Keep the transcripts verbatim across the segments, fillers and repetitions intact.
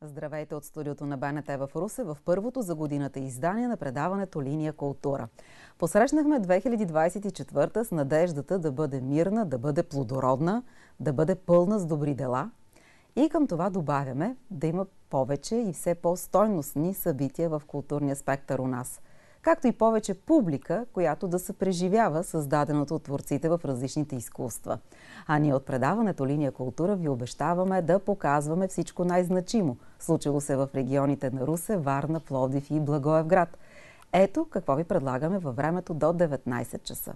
Здравейте от студиото на БНТ в Русе в първото за годината издание на предаването Линия култура. Посрещнахме две хиляди двадесет и четвърта с надеждата да бъде мирна, да бъде плодородна, да бъде пълна с добри дела. И към това добавяме да има повече и все по-стойностни събития в културния спектър у нас. Както и повече публика, която да се преживява създаденото от творците в различните изкуства. А ние от предаването Линия култура ви обещаваме да показваме всичко най-значимо, случило се в регионите на Русе, Варна, Пловдив и Благоевград. Ето какво ви предлагаме във времето до деветнадесет часа.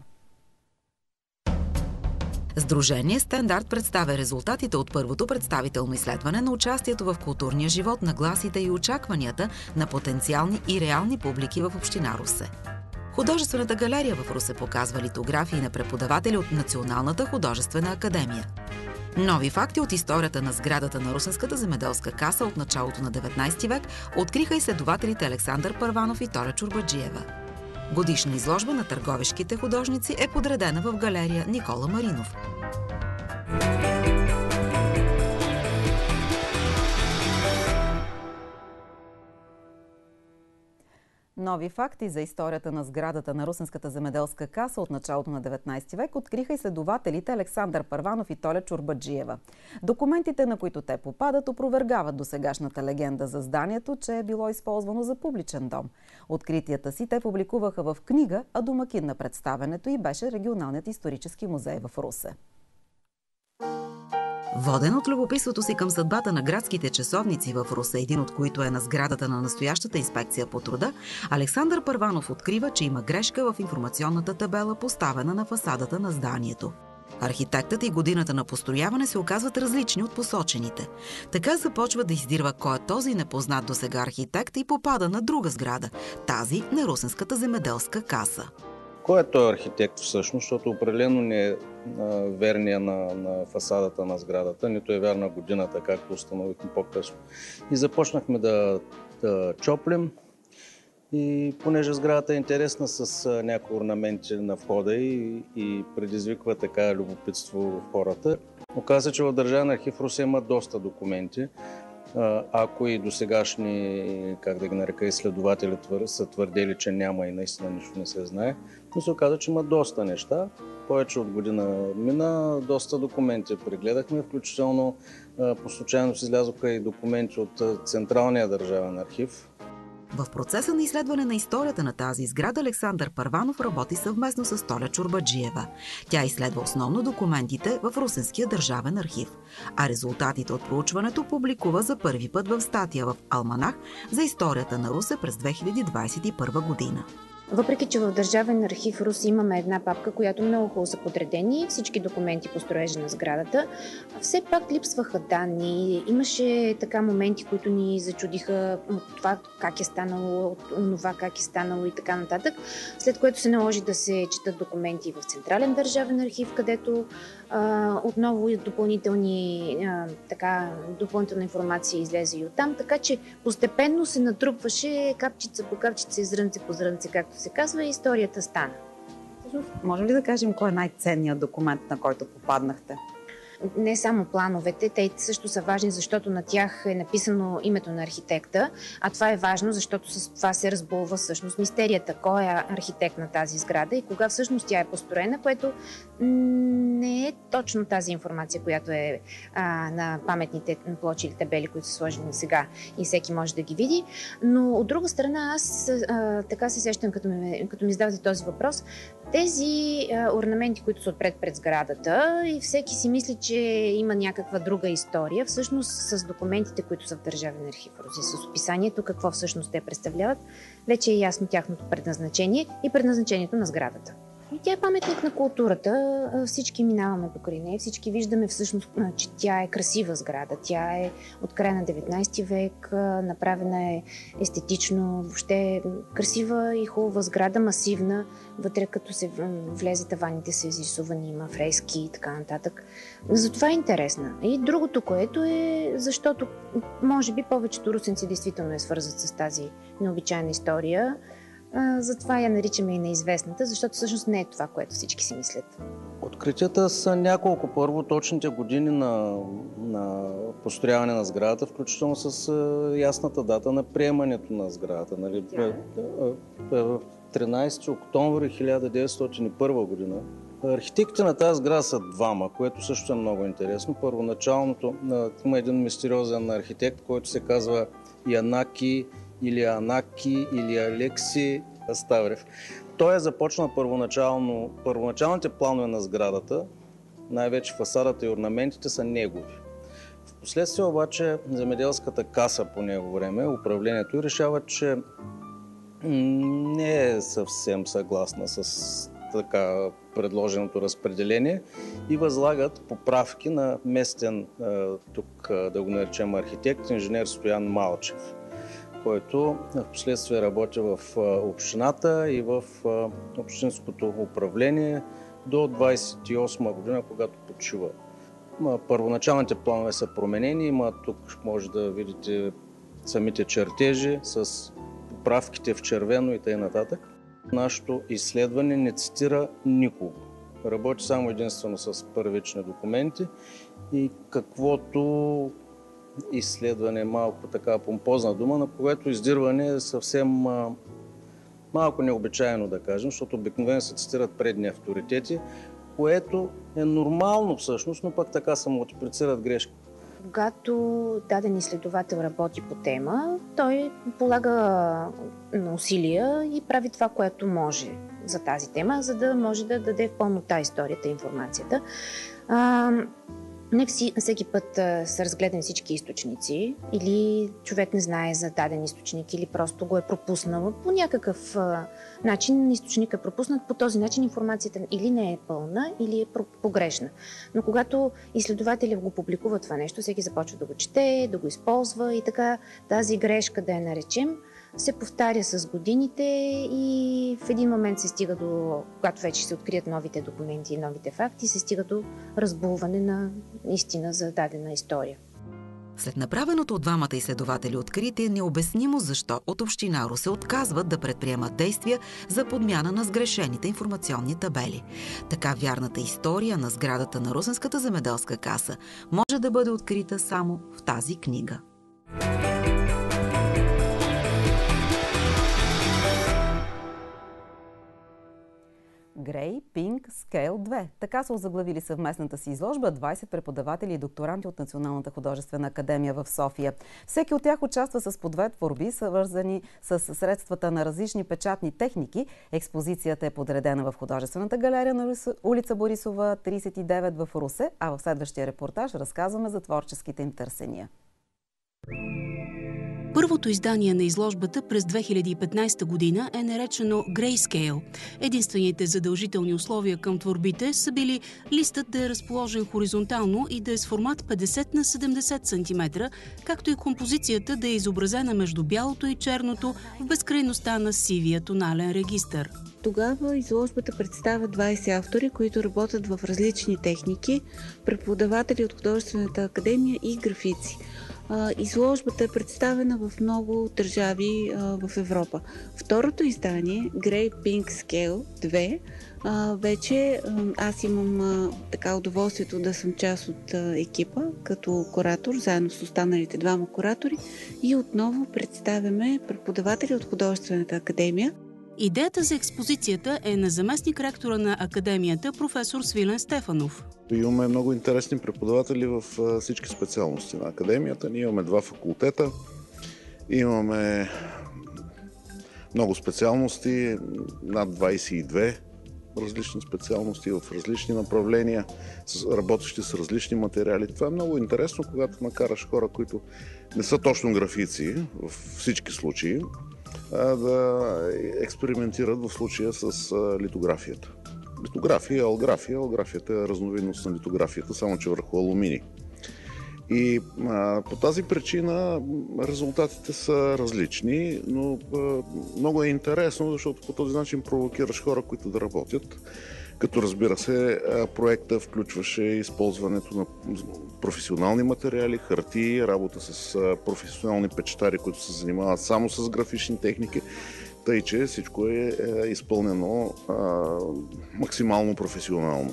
Сдружение Стандарт представя резултатите от първото представително изследване на участието в културния живот, нагласите и очакванията на потенциални и реални публики в община Русе. Художествената галерия в Русе показва литографии на преподаватели от Националната художествена академия. Нови факти от историята на сградата на Русенската земеделска каса от началото на деветнадесети век откриха изследователите Александър Първанов и Толя Чорбаджиева. Годишна изложба на търговешките художници е подредена в галерия Никола Маринов. Нови факти за историята на сградата на Русенската земеделска каса от началото на деветнадесети век откриха изследователите Александър Първанов и Толя Чорбаджиева. Документите, на които те попадат, опровергават досегашната легенда за зданието, че е било използвано за публичен дом. Откритията си те публикуваха в книга, а домакин на представенето и беше Регионалният исторически музей в Русе. Воден от любопитството си към съдбата на градските часовници в Русе, един от които е на сградата на настоящата инспекция по труда, Александър Първанов открива, че има грешка в информационната табела, поставена на фасадата на зданието. Архитектът и годината на построяване се оказват различни от посочените. Така започва да издирва кой е този непознат досега архитект и попада на друга сграда, тази на Русенската земеделска каса. Кой е този архитект всъщност, защото определено не е верния на, на фасадата на сградата, нито е вярна годината, както установихме по-късно. И започнахме да, да чоплим и понеже сградата е интересна с някои орнаменти на входа и, и предизвиква така любопитство в хората, оказа, че в Държавен архив Русе има доста документи. Ако и досегашни, как да ги нарека, изследователи са твърдели, че няма и наистина нищо не се знае, но се оказа, че има доста неща. Повече от година мина, доста документи прегледахме, включително по случайност излязоха и документи от Централния държавен архив. В процеса на изследване на историята на тази сграда Александър Първанов работи съвместно с Толя Чорбаджиева. Тя изследва основно документите в Русенския държавен архив, а резултатите от проучването публикува за първи път в статия в Алманах за историята на Русе през две хиляди двадесет и първа година. Въпреки че в Държавен архив Русе имаме една папка, която много хубаво са подредени, всички документи по строежа на сградата, все пак липсваха данни. Имаше така моменти, които ни зачудиха от това как е станало, от това как е станало и така нататък, след което се наложи да се четат документи в Централен държавен архив, където а, отново и допълнителни, а, така, допълнителна информация излезе и оттам, така че постепенно се натрупваше капчица по капчица и зрънце по зрънце, както се казва, и историята стана. Може ли да кажем кой е най-ценният документ, на който попаднахте? Не само плановете, те също са важни, защото на тях е написано името на архитекта, а това е важно, защото с това се разбулва всъщност мистерията. Кой е архитект на тази сграда и кога всъщност тя е построена, което не е точно тази информация, която е а, на паметните плочи или табели, които са сложени сега и всеки може да ги види. Но от друга страна, аз а, така се сещам, като ми, като ми задавате този въпрос, тези а, орнаменти, които са отпред пред сградата и всеки си мисли, че има някаква друга история, всъщност с документите, които са в Държавен архив Русе, с описанието, какво всъщност те представляват, вече е ясно тяхното предназначение и предназначението на сградата. И тя е паметник на културата, всички минаваме покрай нея, всички виждаме всъщност, че тя е красива сграда, тя е от края на деветнадесети век, направена е естетично, въобще красива и хубава сграда, масивна, вътре като се влезе таваните са изрисувани, има фрески и така нататък. Затова е интересна. И другото, което е, защото може би повечето русенци действително е свързат с тази необичайна история, затова я наричаме и неизвестната, защото всъщност не е това, което всички си мислят. Откритията са няколко. Първо, точните години на, на построяване на сградата, включително с а, ясната дата на приемането на сградата. Нали? тринайсети октомври хиляда деветстотин и първа година. Архитектите на тази сграда са двама, което също е много интересно. Първоначалното, има един мистериозен архитект, който се казва Янаки или Анаки или Алекси Ставрев. Той е започнал първоначално, първоначалните планове на сградата, най-вече фасадата и орнаментите са негови. Впоследствие обаче земеделската каса по него време, управлението и решава, че не е съвсем съгласна с така предложеното разпределение и възлагат поправки на местен, тук да го наречем архитект, инженер Стоян Малчев, който в последствие работи в общината и в общинското управление до двайсет и осма година, когато почива. Първоначалните планове са променени, има тук може да видите самите чертежи с поправките в червено и т.н. Нашето изследване не цитира никого. Работи само единствено с първични документи и каквото изследване, малко така помпозна дума, на което издирване е съвсем а, малко необичайно да кажем, защото обикновено се цитират предни авторитети, което е нормално всъщност, но пък така се мултиплицират грешки. Когато даден изследовател работи по тема, той полага усилия и прави това, което може за тази тема, за да може да даде в пълнота историята и информацията. А, не всеки път а, са разгледани всички източници или човек не знае за даден източник или просто го е пропуснал. По някакъв а, начин източник е пропуснат. По този начин информацията или не е пълна, или е погрешна. Но когато изследователят го публикува това нещо, всеки започва да го чете, да го използва и така тази грешка, да я наречем, се повтаря с годините и в един момент се стига до, когато вече се открият новите документи и новите факти, се стига до разбулване на истина за дадена история. След направеното от двамата изследователи откритие, необяснимо защо от община Русе отказват да предприемат действия за подмяна на сгрешените информационни табели. Така вярната история на сградата на Русенската земеделска каса може да бъде открита само в тази книга. Grey Pink Scale две. Така са озаглавили съвместната си изложба двайсет преподаватели и докторанти от Националната художествена академия в София. Всеки от тях участва с по две творби, свързани с средствата на различни печатни техники. Експозицията е подредена в художествената галерия на улица Борисова, трийсет и девет в Русе, а в следващия репортаж разказваме за творческите им търсения. Първото издание на изложбата през две хиляди и петнайсета година е наречено Grayscale. Единствените задължителни условия към творбите са били листът да е разположен хоризонтално и да е с формат петдесет на седемдесет сантиметра, както и композицията да е изобразена между бялото и черното в безкрайността на сивия тонален регистър. Тогава изложбата представя двайсет автори, които работят в различни техники, преподаватели от Художествената академия и графици. Изложбата е представена в много държави в Европа. Второто издание, Grey Pink Scale две, вече аз имам така удоволствието да съм част от екипа като куратор, заедно с останалите двама куратори, и отново представяме преподаватели от Художествената академия. Идеята за експозицията е на заместник-ректора на академията професор Свилен Стефанов. Имаме много интересни преподаватели в всички специалности на академията. Ние имаме два факултета, имаме много специалности, над двайсет и две различни специалности в различни направления, работещи с различни материали. Това е много интересно, когато накараш хора, които не са точно графици в всички случаи, да експериментират в случая с литографията. Литография е алграфия. Алграфията е разновидност на литографията, само че върху алуминий. И а, по тази причина резултатите са различни, но а, много е интересно, защото по този начин провокираш хора, които да работят. Като разбира се, проекта включваше използването на професионални материали, хартии, работа с професионални печатари, които се занимават само с графични техники, тъй че всичко е изпълнено а, максимално професионално.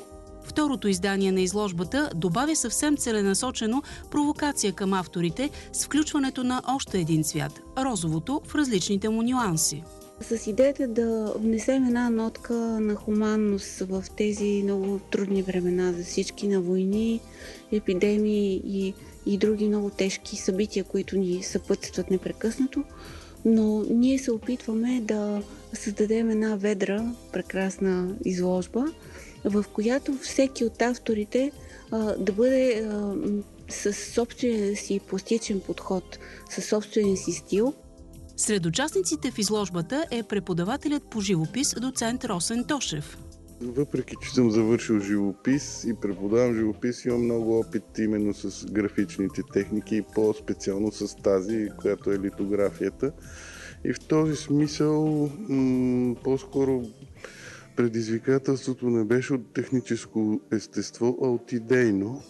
Второто издание на изложбата добавя съвсем целенасочено провокация към авторите с включването на още един цвят – розовото в различните му нюанси. С идеята да внесем една нотка на хуманност в тези много трудни времена за всички, на войни, епидемии и, и други много тежки събития, които ни съпътстват непрекъснато, но ние се опитваме да създадем една ведра, прекрасна изложба, в която всеки от авторите а, да бъде а, със собствения си пластичен подход, със собствения си стил. Сред участниците в изложбата е преподавателят по живопис доцент Росен Тошев. Въпреки че съм завършил живопис и преподавам живопис, имам много опит именно с графичните техники и по-специално с тази, която е литографията. И в този смисъл м- по-скоро предизвикателството не беше от техническо естество, а от идейно.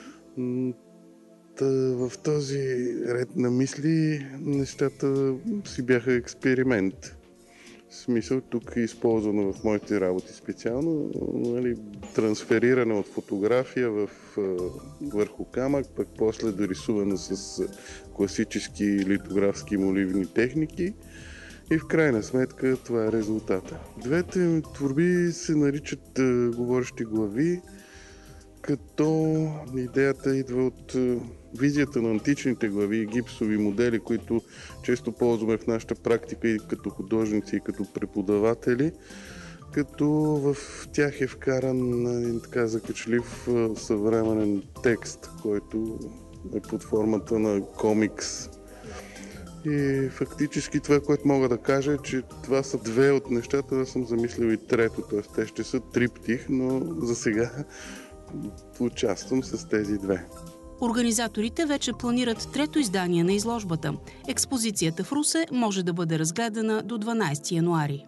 Та, в този ред на мисли нещата си бяха експеримент. В смисъл, тук е използвано в моите работи специално, нали, трансфериране от фотография в, върху камък, пък после дорисуване с класически литографски моливни техники. И в крайна сметка това е резултата. Двете творби се наричат е, говорещи глави, като идеята идва от е, визията на античните глави и гипсови модели, които често ползваме в нашата практика и като художници, и като преподаватели, като в тях е вкаран един така закачлив е, съвременен текст, който е под формата на комикс. И фактически това, което мога да кажа, е, че това са две от нещата, да съм замислил и трето, т.е. те ще са триптих, но за сега участвам с тези две. Организаторите вече планират трето издание на изложбата. Експозицията в Русе може да бъде разгледана до дванадесети януари.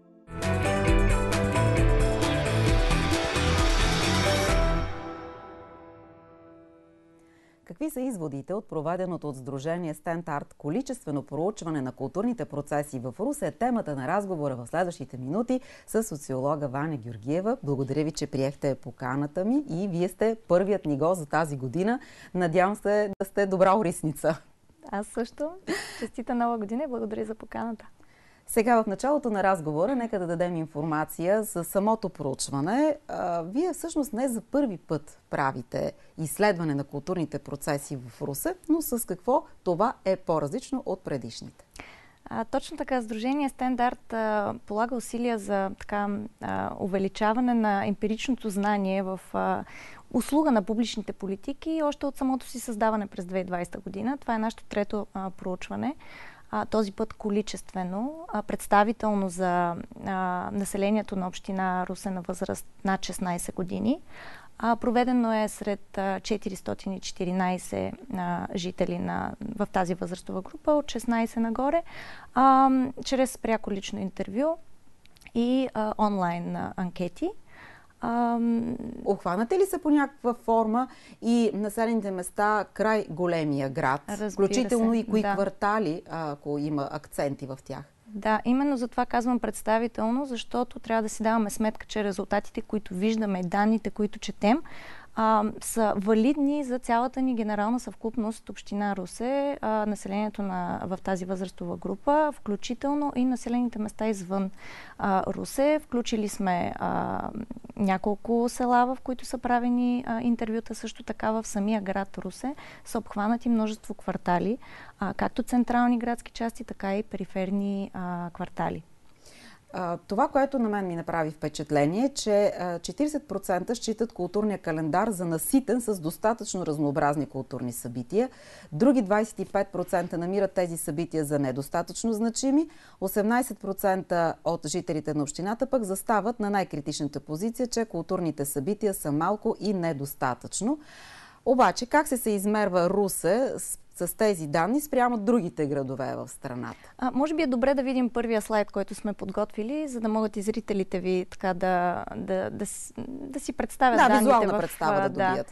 Какви са изводите от проведеното от Сдружение Стендарт количествено проучване на културните процеси в Русе? Темата на разговора в следващите минути с социолога Ваня Георгиева. Благодаря ви, че приехте поканата ми и вие сте първият ни гост за тази година. Надявам се да сте добра орисница. Аз също. Честита нова година и благодаря за поканата. Сега в началото на разговора нека да дадем информация за самото проучване. А, вие всъщност не за първи път правите изследване на културните процеси в Русе, но с какво това е по-различно от предишните? А, точно така, Сдружение Стендарт а, полага усилия за така, а, увеличаване на емпиричното знание в а, услуга на публичните политики още от самото си създаване през две хиляди и двадесета година. Това е нашето трето а, проучване. А, този път количествено, а, представително за а, населението на община Русе на възраст над шестнадесет години. А, проведено е сред а, четиристотин и четиринадесет а, жители на, в тази възрастова група от шестнадесет нагоре, а, чрез пряко лично интервю и а, онлайн а, анкети. Ам... Обхванате ли се по някаква форма и населените места край големия град? Разбира включително се, и кои да. квартали, ако има акценти в тях? Да, именно за това казвам представително, защото трябва да си даваме сметка, че резултатите, които виждаме, данните, които четем, а, са валидни за цялата ни генерална съвкупност община Русе, а, населението на, в тази възрастова група, включително и населените места извън а, Русе. Включили сме а, няколко села, в които са правени а, интервюта, също така в самия град Русе са обхванати множество квартали, а, както централни градски части, така и периферни а, квартали. Това, което на мен ми направи впечатление, е, че четиридесет процента считат културния календар за наситен с достатъчно разнообразни културни събития. Други двадесет и пет процента намират тези събития за недостатъчно значими. осемнадесет процента от жителите на общината пък застават на най-критичната позиция, че културните събития са малко и недостатъчно. Обаче, как се се измерва Русе с с тези данни спрямо другите градове в страната? А, може би е добре да видим първия слайд, който сме подготвили, за да могат и зрителите ви така да, да, да, да си представят да, данните. визуална в, представа да, да добият, да.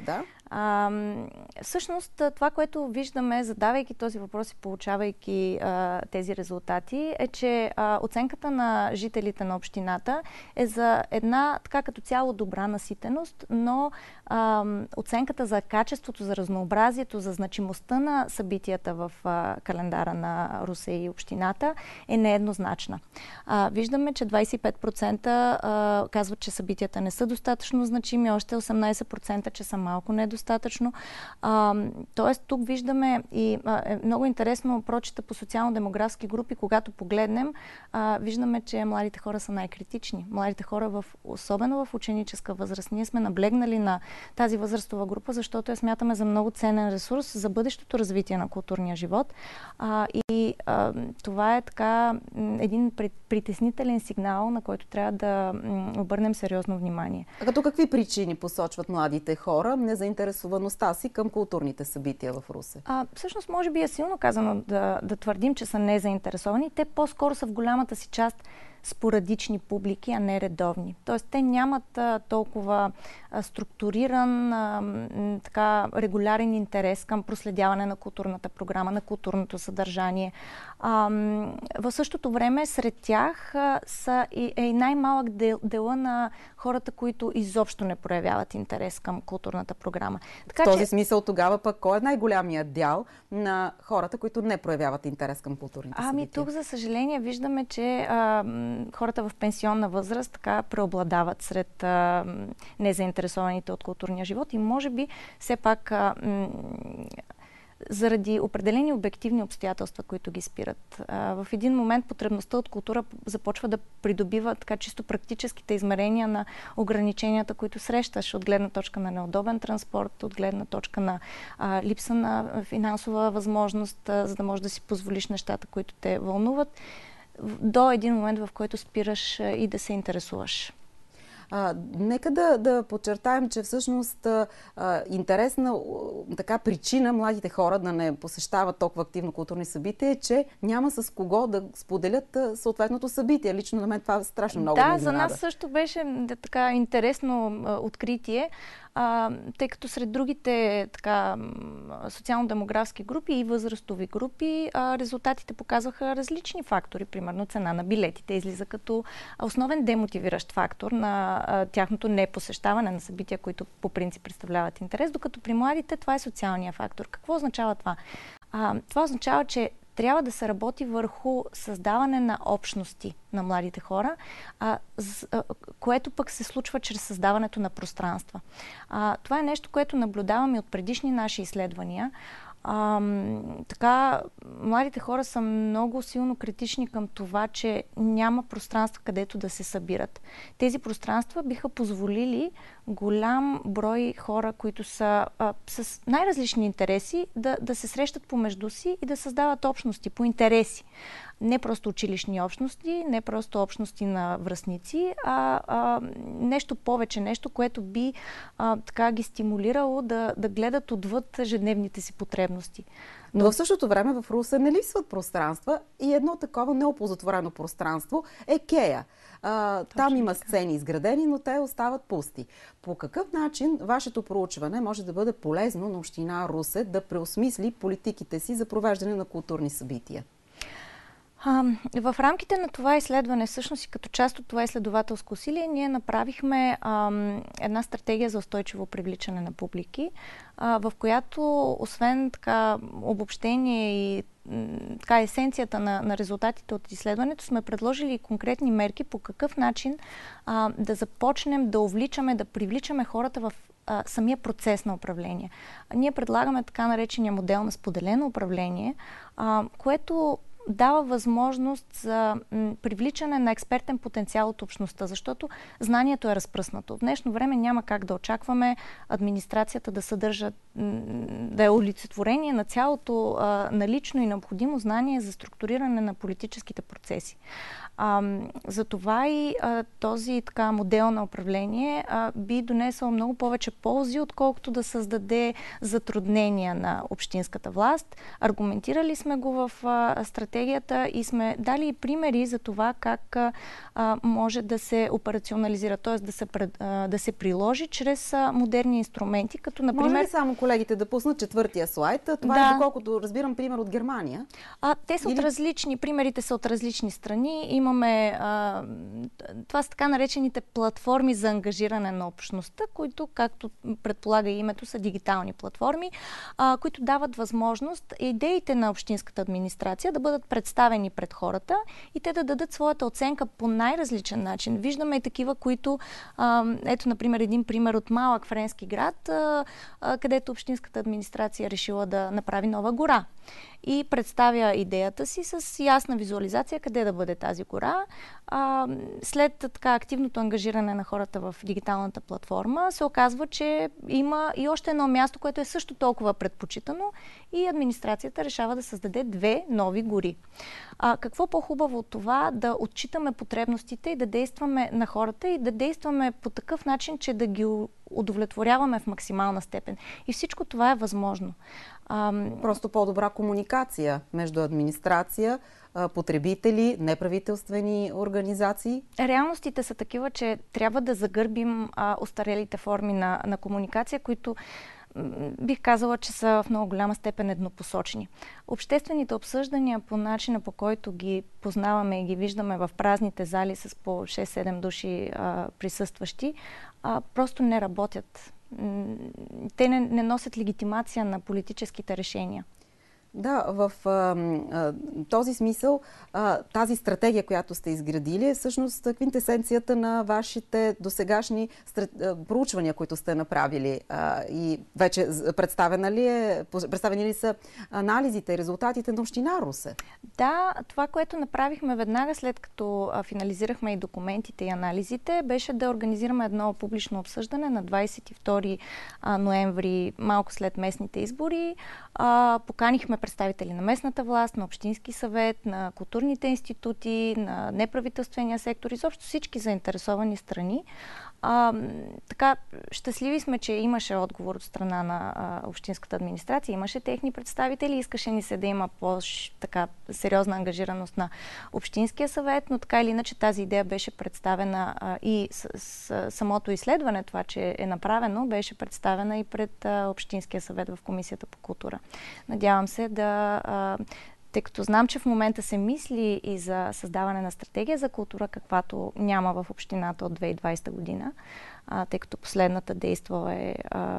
А, всъщност, това, което виждаме, задавайки този въпрос и получавайки а, тези резултати, е, че а, оценката на жителите на общината е за една така като цяло добра наситеност, но а, оценката за качеството, за разнообразието, за значимостта на събитията в а, календара на Русе и общината е нееднозначна. А, виждаме, че двадесет и пет процента а, казват, че събитията не са достатъчно значими, още осемнадесет процента, че са малко недостатъчно. А, тоест, тук виждаме и а, е много интересно прочита по социално-демографски групи, когато погледнем, а, виждаме, че младите хора са най-критични. Младите хора, в, особено в ученическа възраст, ние сме наблегнали на тази възрастова група, защото я смятаме за много ценен ресурс за бъдещото развитие на културния живот. А, и а, това е така един притеснителен сигнал, на който трябва да обърнем сериозно внимание. А като какви причини посочват младите хора незаинтересоваността си към културните събития в Русе? А, всъщност, може би е силно казано да, да твърдим, че са незаинтересовани. Те по-скоро са в голямата си част спорадични публики, а не редовни. Тоест, те нямат а, толкова а, структуриран, а, м, така, регулярен интерес към проследяване на културната програма, на културното съдържание. А, м, в същото време, сред тях а, са и, е и най-малък дел, дела на хората, които изобщо не проявяват интерес към културната програма. Така, в този че... смисъл тогава пък кой е най-голямият дял на хората, които не проявяват интерес към културните събития? Ами тук, за съжаление, виждаме, че а, хората в пенсионна възраст така преобладават сред а, незаинтересованите от културния живот и може би все пак а, м, заради определени обективни обстоятелства, които ги спират. А, в един момент потребността от култура започва да придобива така чисто практическите измерения на ограниченията, които срещаш от гледна точка на неудобен транспорт, от гледна точка на а, липса на финансова възможност, а, за да можеш да си позволиш нещата, които те вълнуват, до един момент, в който спираш и да се интересуваш. А, нека да, да подчертаем, че всъщност а, интересна така причина младите хора да не посещават толкова активно културни събития е, че няма с кого да споделят а, съответното събитие. Лично на мен това страшно много да, ме изненада. За нас също беше да, така интересно а, откритие, а, тъй като сред другите така социално-демографски групи и възрастови групи а, резултатите показваха различни фактори. Примерно цена на билетите излиза като основен демотивиращ фактор на а, тяхното непосещаване на събития, които по принцип представляват интерес, докато при младите това е социалния фактор. Какво означава това? А, това означава, че трябва да се работи върху създаване на общности на младите хора, а, с, а, което пък се случва чрез създаването на пространства. А, това е нещо, което наблюдаваме от предишни наши изследвания. А, така, младите хора са много силно критични към това, че няма пространство, където да се събират. Тези пространства биха позволили голям брой хора, които са а, с най-различни интереси, да, да се срещат помежду си и да създават общности по интереси. Не просто училищни общности, не просто общности на връстници, а, а нещо повече, нещо, което би а, така ги стимулирало да, да гледат отвъд ежедневните си потребности. Но в същото време в Русе не липсват пространства и едно такова неоползотворено пространство е Кея. А, там има така сцени изградени, но те остават пусти. По какъв начин вашето проучване може да бъде полезно на община Русе да преосмисли политиките си за провеждане на културни събития? А, в рамките на това изследване, всъщност и като част от това изследователско усилие, ние направихме а, една стратегия за устойчиво привличане на публики, а, в която, освен така обобщение и така есенцията на, на резултатите от изследването, сме предложили и конкретни мерки по какъв начин а, да започнем да увличаме, да привличаме хората в а, самия процес на управление. А, ние предлагаме така наречения модел на споделено управление, а, което дава възможност за м, привличане на експертен потенциал от общността, защото знанието е разпръснато. В днешно време няма как да очакваме администрацията да съдържа, м, да е олицетворение на цялото а, налично и необходимо знание за структуриране на политическите процеси. А, затова и а, този така модел на управление а, би донесъл много повече ползи, отколкото да създаде затруднения на общинската власт. Аргументирали сме го в а, стратегията стратегията и сме дали и примери за това как а, може да се операционализира, т.е. да се, пред, а, да се приложи чрез а, модерни инструменти, като например... Може ли само колегите да пуснат четвъртия слайд? Това да. е, доколкото разбирам, пример от Германия. А, те са Или... от различни, примерите са от различни страни. Имаме, а, това са така наречените платформи за ангажиране на общността, които, както предполага и името, са дигитални платформи, а, които дават възможност идеите на общинската администрация да бъдат представени пред хората и те да дадат своята оценка по най-различен начин. Виждаме и такива, които, а, ето, например, един пример от малък френски град, а, а, където общинската администрация решила да направи нова гора и представя идеята си с ясна визуализация къде да бъде тази гора. А, след така активното ангажиране на хората в дигиталната платформа се оказва, че има и още едно място, което е също толкова предпочитано и администрацията решава да създаде две нови гори. А, какво по-хубаво от това да отчитаме потребностите и да действаме на хората и да действаме по такъв начин, че да ги удовлетворяваме в максимална степен. И всичко това е възможно. Ам... Просто по-добра комуникация между администрация, потребители, неправителствени организации? Реалностите са такива, че трябва да загърбим а, остарелите форми на, на комуникация, които бих казала, че са в много голяма степен еднопосочни. Обществените обсъждания по начина, по който ги познаваме и ги виждаме в празните зали с по шест-седем души а, присъстващи, а, просто не работят. Те не, не носят легитимация на политическите решения. Да, в а, а, този смисъл а, тази стратегия, която сте изградили, е всъщност квинтесенцията на вашите досегашни проучвания, които сте направили. А, и вече представена ли е, представени ли са анализите и резултатите на община Русе? Да, това, което направихме веднага след като а, финализирахме и документите и анализите, беше да организираме едно публично обсъждане на двадесет и втори ноември, малко след местните избори. А, поканихме представители на местната власт, на Общински съвет, на културните институти, на неправителствения сектор, изобщо всички заинтересовани страни. А, така, щастливи сме, че имаше отговор от страна на а, общинската администрация, имаше техни представители, искаше ни се да има по-така сериозна ангажираност на Общинския съвет, но така или иначе тази идея беше представена а, и с, с самото изследване, това, че е направено, беше представена и пред а, Общинския съвет в Комисията по култура. Надявам се да... А, тъй като знам, че в момента се мисли и за създаване на стратегия за култура, каквато няма в общината от две хиляди и двадесета година, а, тъй като последната действала е а,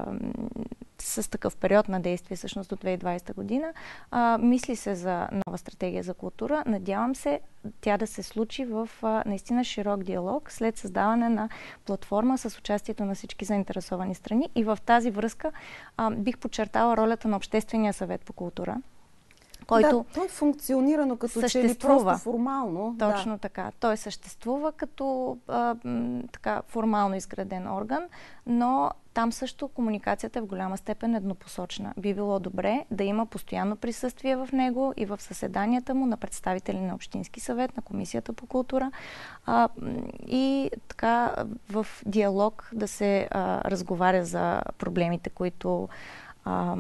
с такъв период на действие всъщност до две хиляди и двадесета година. А, мисли се за нова стратегия за култура. Надявам се тя да се случи в а, наистина широк диалог след създаване на платформа с участието на всички заинтересовани страни. И в тази връзка а, бих подчертала ролята на Обществения съвет по култура, който да, той функционира, но като че ли просто формално. Точно да. така. Той съществува като а, м, така формално изграден орган, но там също комуникацията е в голяма степен еднопосочна. Би било добре да има постоянно присъствие в него и в съседанията му на представители на Общински съвет, на Комисията по култура а, и така в диалог да се а, разговаря за проблемите, които а,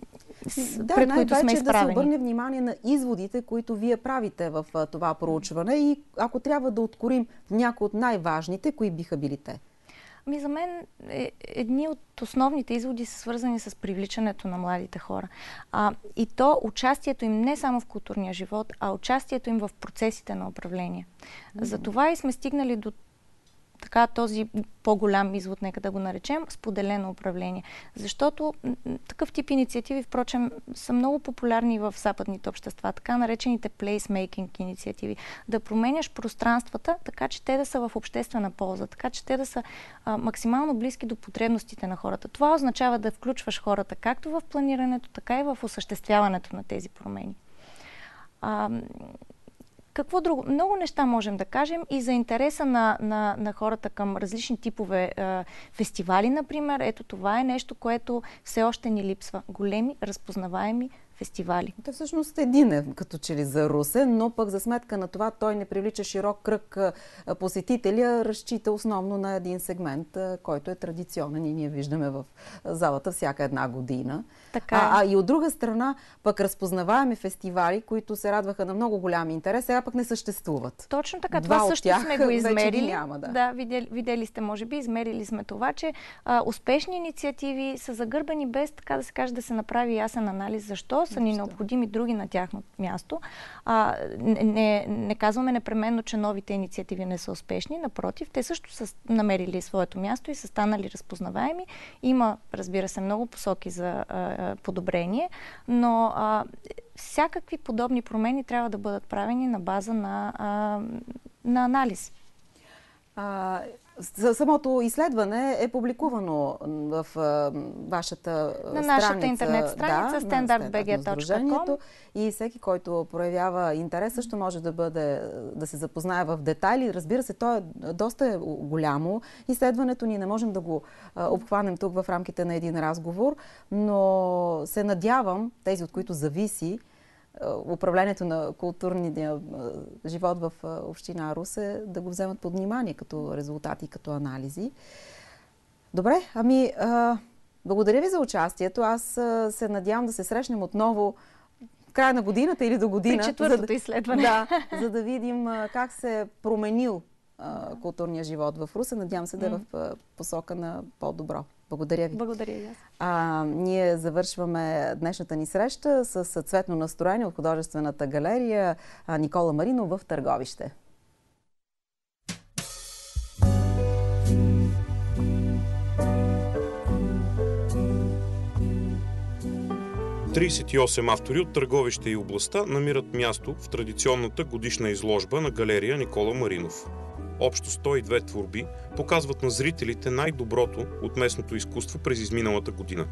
да, пред които сме изправени. Да се обърне внимание на изводите, които вие правите в а, това проучване и ако трябва да откорим някои от най-важните, кои биха били те? Ами за мен е, едни от основните изводи са свързани с привличането на младите хора. А, и то участието им не само в културния живот, а участието им в процесите на управление. Mm-hmm. Затова и сме стигнали до така този по-голям извод, нека да го наречем, споделено управление. Защото такъв тип инициативи, впрочем, са много популярни в западните общества, така наречените placemaking инициативи. Да променяш пространствата, така че те да са в обществена полза, така че те да са а, максимално близки до потребностите на хората. Това означава да включваш хората както в планирането, така и в осъществяването на тези промени. А, Какво друго? Много неща можем да кажем и за интереса на, на, на хората към различни типове е, фестивали, например. Ето това е нещо, което все още ни липсва. Големи, разпознаваеми, фестивали. Той всъщност един е като че ли за Русе, но пък за сметка на това той не привлича широк кръг посетители, а разчита основно на един сегмент, който е традиционен и ние виждаме в залата всяка една година. Така е. а, а и от друга страна пък разпознаваеми фестивали, които се радваха на много голям интерес, сега пък не съществуват. Точно така. Два това от също тях сме го измерили. Няма, да, да видели, видели сте, може би, измерили сме това, че а, успешни инициативи са загърбени без, така да се каже, да се направи ясен анализ защо са ни необходими други на тяхно място. А, не, не казваме непременно, че новите инициативи не са успешни. Напротив, те също са намерили своето място и са станали разпознаваеми. Има, разбира се, много посоки за а, подобрение, но а, всякакви подобни промени трябва да бъдат правени на база на, а, на анализ. А, самото изследване е публикувано в а, вашата на страница. нашата интернет страница, да, стандарт би джи точка ком. И всеки, който проявява интерес, също може да бъде, да се запознае в детайли. Разбира се, то е доста голямо. Изследването ни не можем да го а, обхванем тук в рамките на един разговор, но се надявам, тези от които зависи управлението на културния живот в община Русе, да го вземат под внимание като резултати, като анализи. Добре, ами а, благодаря ви за участието. Аз а, се надявам да се срещнем отново в края на годината или до година. При четвъртото за да, изследване. Да, за да видим а, как се е променил а, културния живот в Русе. Надявам се да е в а, посока на по-добро. Благодаря ви. Благодаря и аз. А, ние завършваме днешната ни среща с цветно настроение от художествената галерия Никола Маринов в Търговище. тридесет и осем автори от Търговище и областта намират място в традиционната годишна изложба на галерия Никола Маринов. Общо сто и две творби показват на зрителите най-доброто от местното изкуство през изминалата година.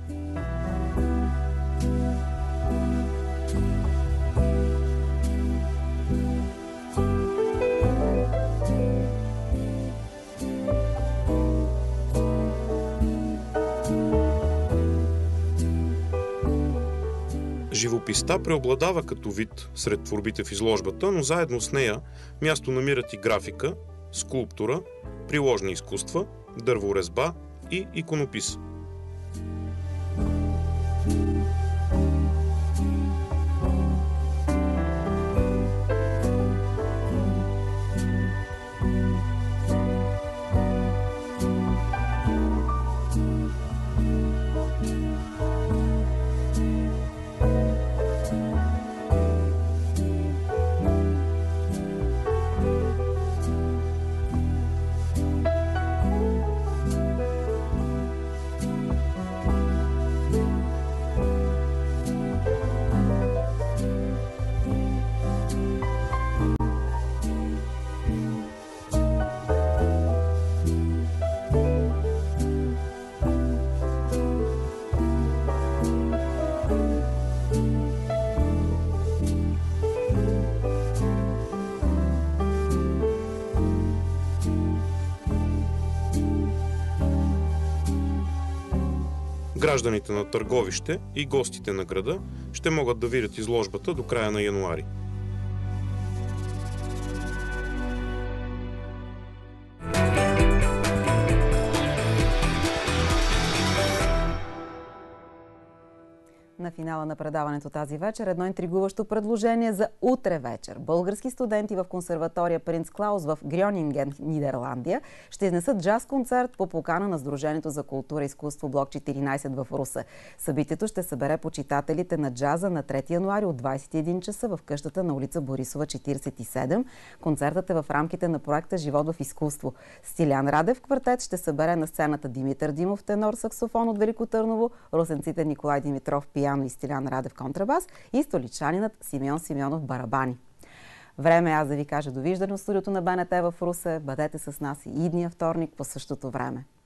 Живописта преобладава като вид сред творбите в изложбата, но заедно с нея място намират и графика, скулптура, приложни изкуства, дърворезба и иконопис. Гражданите на Търговище и гостите на града ще могат да видят изложбата до края на януари. На финала на предаването тази вечер едно интригуващо предложение за утре вечер. Български студенти в консерватория Принц Клаус в Грьонинген, Нидерландия, ще изнесат джаз-концерт по покана на Сдружението за култура и изкуство блок четиринайсет в Русе. Събитието ще събере почитателите на джаза на трети януари от двайсет и един часа в къщата на улица Борисова четирийсет и седем. Концертът е в рамките на проекта Живот в изкуство. Стилян Радев квартет ще събере на сцената Димитър Димов тенор саксофон от Велико Търново, русенците Николай Димитров пиано и Стилян Радев контрабас и столичанинът Симеон Симеонов барабани. Време аз да ви кажа довиждане от студиото на БНТ в Русе. Бъдете с нас и идния вторник по същото време.